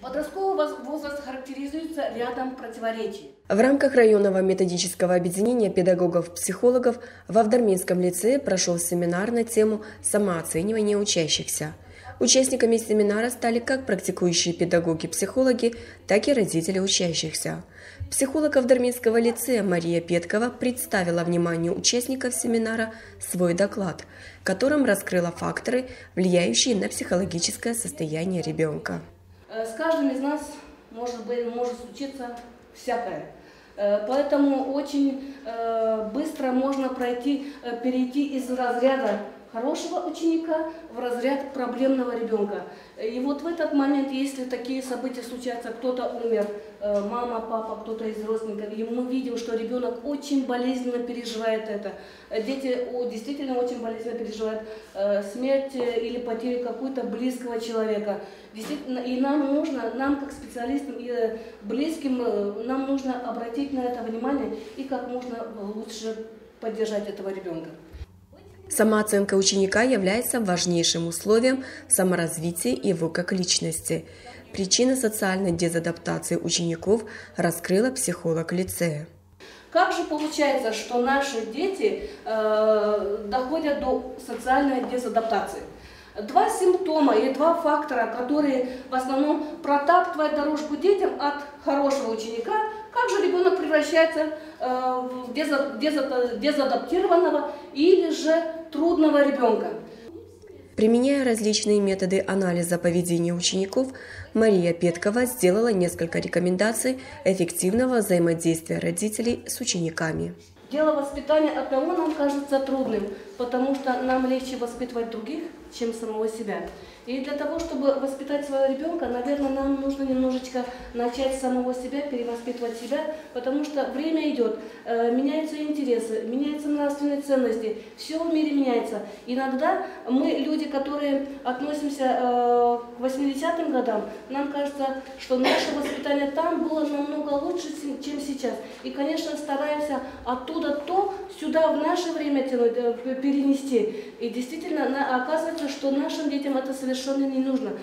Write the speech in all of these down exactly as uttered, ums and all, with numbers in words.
Подростковый возраст характеризуется рядом противоречий. В рамках районного методического объединения педагогов-психологов в Авдарминском лицее прошел семинар на тему самооценивания учащихся. Участниками семинара стали как практикующие педагоги-психологи, так и родители учащихся. Психолог Авдарминского лицея Мария Петкова представила вниманию участников семинара свой доклад, в котором раскрыла факторы, влияющие на психологическое состояние ребенка. С каждым из нас может быть, может случиться всякое. Поэтому очень быстро можно пройти, перейти из разряда хорошего ученика в разряд проблемного ребенка. И вот в этот момент, если такие события случаются, кто-то умер, мама, папа, кто-то из родственников, и мы видим, что ребенок очень болезненно переживает это. Дети действительно очень болезненно переживают смерть или потерю какого-то близкого человека. Действительно, и нам нужно, нам как специалистам и близким, нам нужно обратить на это внимание и как можно лучше поддержать этого ребенка. Самооценка ученика является важнейшим условием саморазвития его как личности. Причины социальной дезадаптации учеников раскрыла психолог лицея. Как же получается, что наши дети э, доходят до социальной дезадаптации? Два симптома и два фактора, которые в основном протаптывают дорожку детям от хорошего ученика. Как же ребенок превращается э, в деза, деза, дезадаптированного или же трудного ребенка? Применяя различные методы анализа поведения учеников, Мария Петкова сделала несколько рекомендаций эффективного взаимодействия родителей с учениками. Дело воспитания одного нам кажется трудным, потому что нам легче воспитывать других, чем самого себя. И для того, чтобы воспитать своего ребенка, наверное, нам нужно немножечко начать с самого себя, перевоспитывать себя, потому что время идет, э, меняются интересы, меняются нравственные ценности, все в мире меняется. Иногда мы, люди, которые относимся э, к восьмидесятым годам, нам кажется, что наше воспитание там было намного лучше, чем сейчас. И, конечно, стараемся оттуда то сюда в наше время тянуть, э, перенести. И действительно, оказывается, что нашим детям это совершенно совершенно не нужно.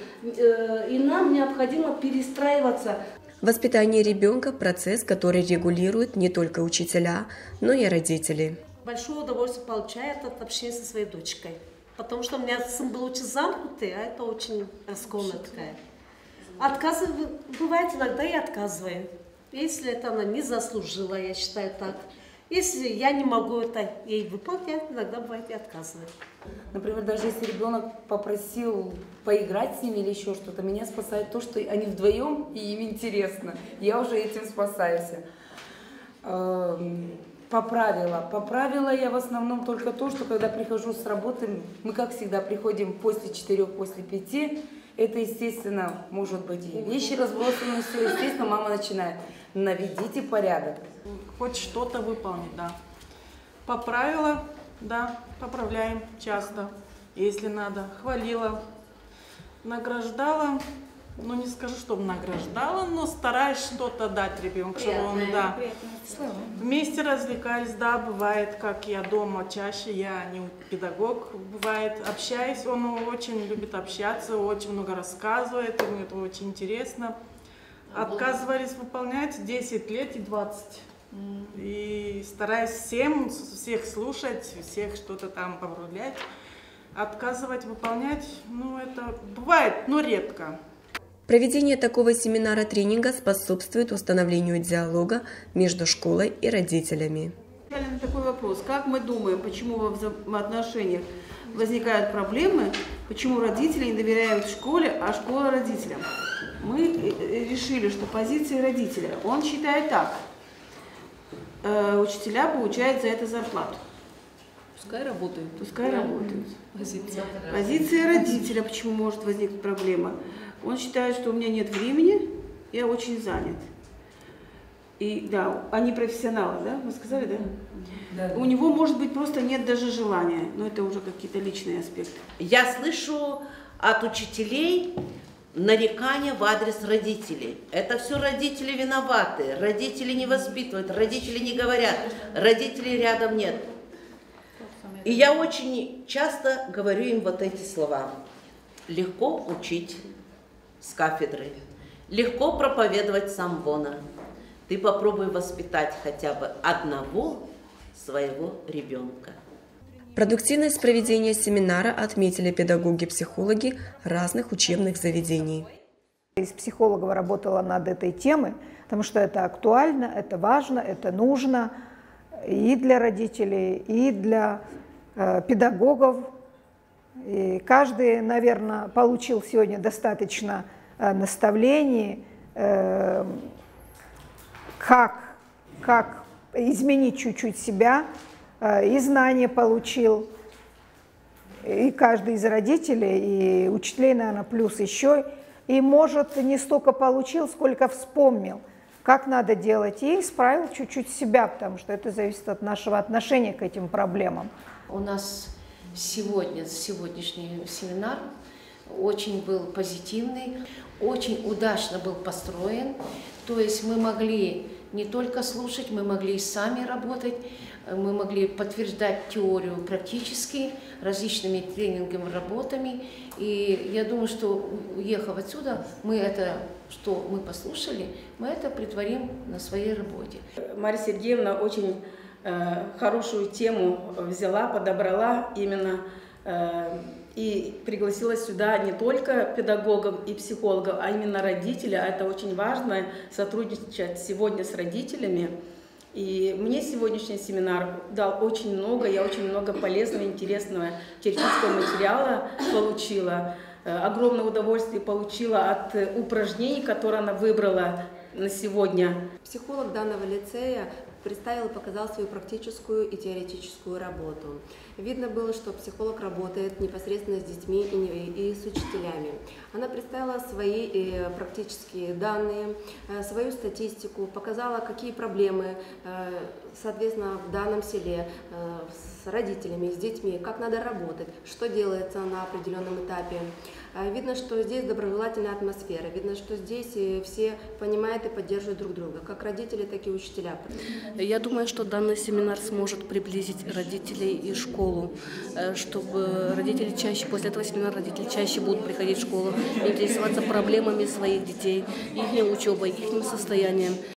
И нам необходимо перестраиваться. Воспитание ребенка – процесс, который регулируют не только учителя, но и родители. Большое удовольствие получает от общения со своей дочкой. Потому что у меня сын был очень замкнутый, а это очень раскованная такая. Отказываю, бывает иногда и отказываю. Если это она не заслужила, я считаю так. Если я не могу это ей выполнять, иногда бывает и отказываю. Например, даже если ребенок попросил поиграть с ними или еще что-то, меня спасает то, что они вдвоем и им интересно. Я уже этим спасаюсь. Поправила. Поправила я в основном только то, что когда прихожу с работы, мы, как всегда, приходим после четырех, после пяти. Это, естественно, может быть и вещи разбросаны, все, естественно, мама начинает: наведите порядок. Хоть что-то выполнить, да. Поправила, да, поправляем часто, если надо. Хвалила, награждала, ну не скажу, чтобы награждала, но стараюсь что-то дать ребенку, чтобы он, да. Вместе развлекались, да, бывает, как я дома чаще, я не педагог, бывает, общаюсь, он очень любит общаться, очень много рассказывает, ему это очень интересно. Отказывались выполнять десять лет и двадцать. И стараюсь всем, всех слушать, всех что-то там поправлять. Отказывать выполнять, ну это бывает, но редко. Проведение такого семинара-тренинга способствует установлению диалога между школой и родителями. Такой вопрос: как мы думаем, почему во взаимоотношениях возникают проблемы, почему родители не доверяют школе, а школа родителям? Мы решили, что позиция родителя, он считает так: э, учителя получают за это зарплату. Пускай работают. Пускай да. работают. Позиция. Позиция родителя, почему может возникнуть проблема. Он считает, что у меня нет времени, я очень занят. И да, они профессионалы, да? Вы сказали, да? Да, да. У него, может быть, просто нет даже желания, но это уже какие-то личные аспекты. Я слышу от учителей нарекания в адрес родителей. Это все родители виноваты, родители не воспитывают, родители не говорят, родителей рядом нет. И я очень часто говорю им вот эти слова: легко учить с кафедры, Легко проповедовать самвона. Ты попробуй воспитать хотя бы одного своего ребенка. Продуктивность проведения семинара отметили педагоги-психологи разных учебных заведений. Из психологов работала над этой темой, потому что это актуально, это важно, это нужно и для родителей, и для э, педагогов. И каждый, наверное, получил сегодня достаточно э, наставлений, э, как, как изменить чуть-чуть себя, э, и знания получил. И каждый из родителей, и учителей, наверное, плюс еще. И, может, не столько получил, сколько вспомнил, как надо делать, и исправил чуть-чуть себя, потому что это зависит от нашего отношения к этим проблемам. У нас сегодня, сегодняшний семинар очень был позитивный, очень удачно был построен. То есть мы могли не только слушать, мы могли и сами работать, мы могли подтверждать теорию практически различными тренинговыми работами. И я думаю, что, уехав отсюда, мы это, что мы послушали, мы это претворим на своей работе. Мария Сергеевна очень э, хорошую тему взяла, подобрала именно э, и пригласила сюда не только педагогов и психологов, а именно родителей. А это очень важно, сотрудничать сегодня с родителями. И мне сегодняшний семинар дал очень много, я очень много полезного, интересного теоретического материала получила. Огромное удовольствие получила от упражнений, которые она выбрала на сегодня. Психолог данного лицея представил и показал свою практическую и теоретическую работу. Видно было, что психолог работает непосредственно с детьми и с учителями. Она представила свои практические данные, свою статистику, показала, какие проблемы, соответственно, в данном селе с родителями, с детьми, как надо работать, что делается на определенном этапе. Видно, что здесь доброжелательная атмосфера, видно, что здесь все понимают и поддерживают друг друга, как родители, так и учителя. Я думаю, что данный семинар сможет приблизить родителей и школу, чтобы родители чаще, после этого семинара родители чаще будут приходить в школу, интересоваться проблемами своих детей, их учебой, их состоянием.